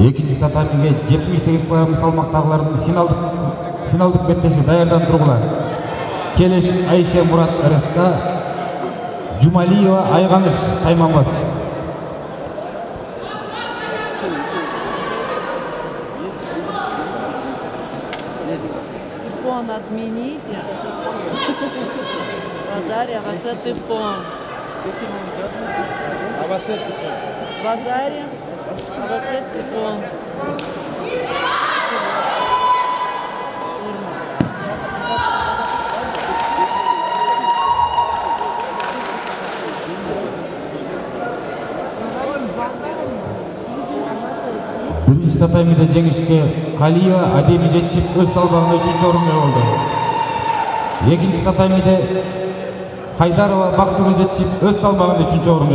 Экинчи татамиге 78 кг салмактагылардын финалдык беттеши даярданып тургула. Келеш Айше Мурат РСК, Жумалиева Айганыш Таймамбаз. Типон отмените. Базаре, Авасет Типон. Авасет Типон. Базаре, Авасет Типон. Биринчи татамиде жеңишке Калиева Адеми жетишип өз салмагында 3-чү орунга болду. Экинчи татамиде Хайдарова Бактыгүл жетишип өз салмагында 3-чү орунга